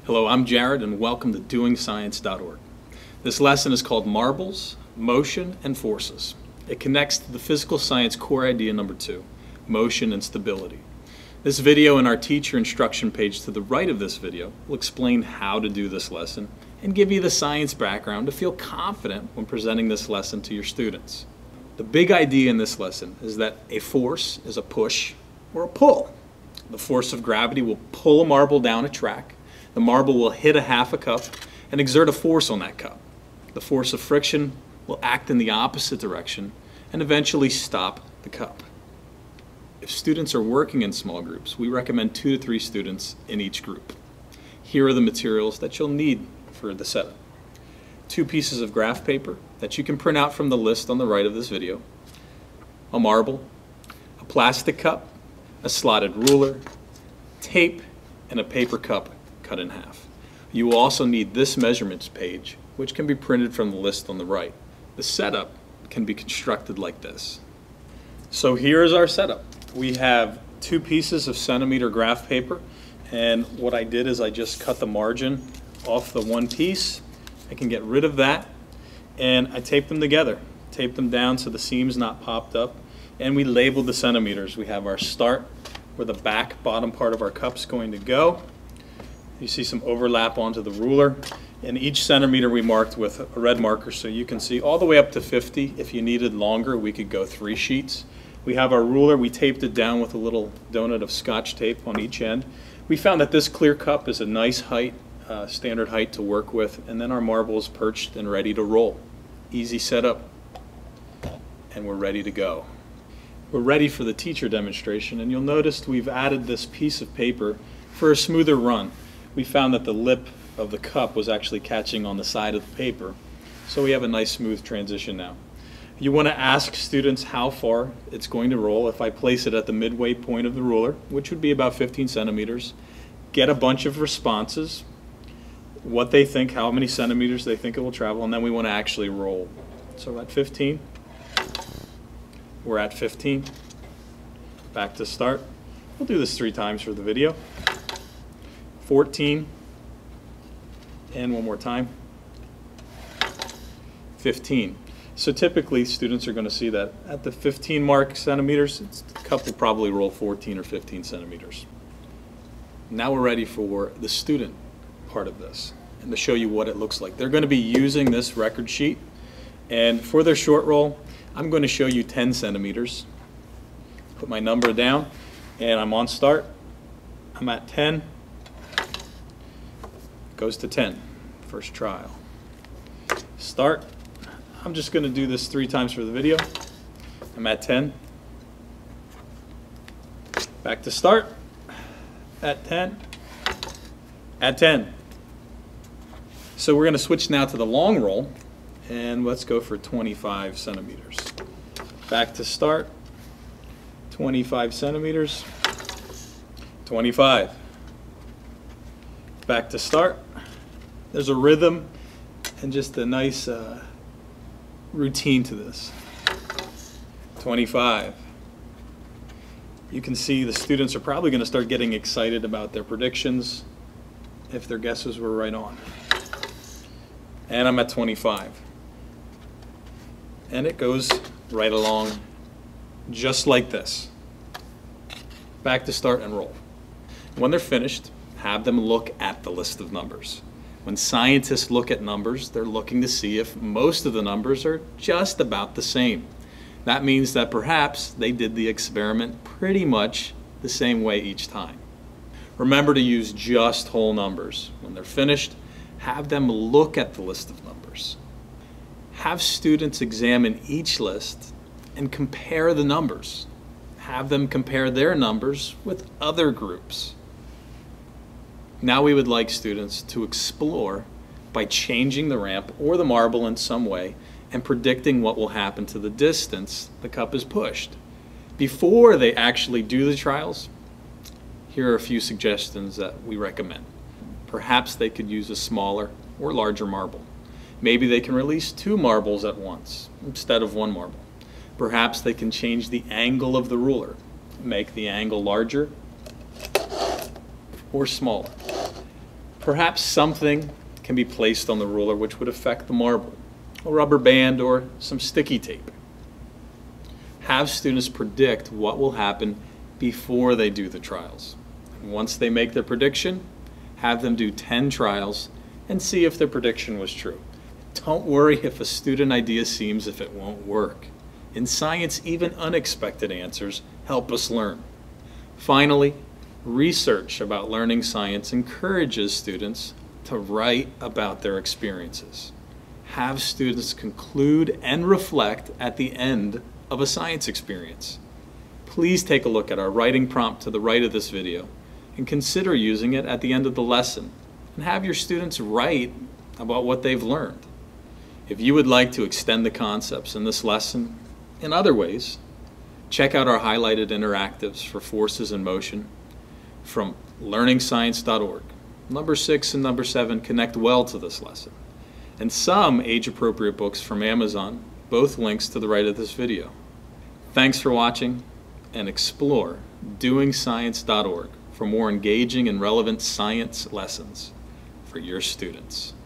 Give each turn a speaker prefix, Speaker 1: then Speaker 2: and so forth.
Speaker 1: Hello, I'm Jared and welcome to DoingScience.org. This lesson is called Marbles, Motion, and Forces. It connects to the physical science core idea number 2, motion and stability. This video and our teacher instruction page to the right of this video will explain how to do this lesson and give you the science background to feel confident when presenting this lesson to your students. The big idea in this lesson is that a force is a push or a pull. The force of gravity will pull a marble down a track. The marble will hit a half a cup and exert a force on that cup. The force of friction will act in the opposite direction and eventually stop the cup. If students are working in small groups, we recommend 2 to 3 students in each group. Here are the materials that you'll need for the setup. 2 pieces of graph paper that you can print out from the list on the right of this video, a marble, a plastic cup, a slotted ruler, tape, and a paper cup cut in half. You will also need this measurements page, which can be printed from the list on the right. The setup can be constructed like this. So here is our setup. We have 2 pieces of centimeter graph paper, and what I did is I just cut the margin off the one piece. I can get rid of that, and I taped them together. Tape them down so the seam's not popped up, and we labeled the centimeters. We have our start, where the back bottom part of our cup's going to go. You see some overlap onto the ruler, and each centimeter we marked with a red marker so you can see all the way up to 50. If you needed longer, we could go 3 sheets. We have our ruler. We taped it down with a little donut of Scotch tape on each end. We found that this clear cup is a nice height, standard height to work with, and then our marble is perched and ready to roll. Easy setup, and we're ready to go. We're ready for the teacher demonstration, and you'll notice we've added this piece of paper for a smoother run. We found that the lip of the cup was actually catching on the side of the paper, so we have a nice smooth transition now. You want to ask students how far it's going to roll. If I place it at the midway point of the ruler, which would be about 15 centimeters, get a bunch of responses, what they think, how many centimeters they think it will travel, and then we want to actually roll. So at 15, we're at 15. Back to start. We'll do this 3 times for the video. 14, and one more time, 15. So typically students are going to see that at the 15 mark centimeters, the cup will probably roll 14 or 15 centimeters. Now we're ready for the student part of this and to show you what it looks like. They're going to be using this record sheet, and for their short roll, I'm going to show you 10 centimeters. Put my number down, and I'm on start. I'm at 10. Goes to 10, first trial. Start. I'm just going to do this 3 times for the video. I'm at 10. Back to start. At 10. At 10. So we're going to switch now to the long roll, and let's go for 25 centimeters. Back to start. 25 centimeters. 25. Back to start. There's a rhythm and just a nice routine to this. 25. You can see the students are probably going to start getting excited about their predictions if their guesses were right on. And I'm at 25. And it goes right along just like this. Back to start and roll. When they're finished, have them look at the list of numbers. When scientists look at numbers, they're looking to see if most of the numbers are just about the same. That means that perhaps they did the experiment pretty much the same way each time. Remember to use just whole numbers. When they're finished, have them look at the list of numbers. Have students examine each list and compare the numbers. Have them compare their numbers with other groups. Now we would like students to explore by changing the ramp or the marble in some way and predicting what will happen to the distance the cup is pushed. Before they actually do the trials, here are a few suggestions that we recommend. Perhaps they could use a smaller or larger marble. Maybe they can release 2 marbles at once instead of 1 marble. Perhaps they can change the angle of the ruler, make the angle larger or smaller. Perhaps something can be placed on the ruler which would affect the marble, a rubber band or some sticky tape. Have students predict what will happen before they do the trials. And once they make their prediction, have them do 10 trials and see if their prediction was true. Don't worry if a student idea seems if it won't work. In science, even unexpected answers help us learn. Finally, research about learning science encourages students to write about their experiences. Have students conclude and reflect at the end of a science experience. Please take a look at our writing prompt to the right of this video and consider using it at the end of the lesson, and have your students write about what they've learned. If you would like to extend the concepts in this lesson in other ways, check out our highlighted interactives for forces in motion from learningscience.org. Number 6 and number 7 connect well to this lesson, and some age-appropriate books from Amazon, both links to the right of this video. Thanks for watching, and explore doingscience.org for more engaging and relevant science lessons for your students.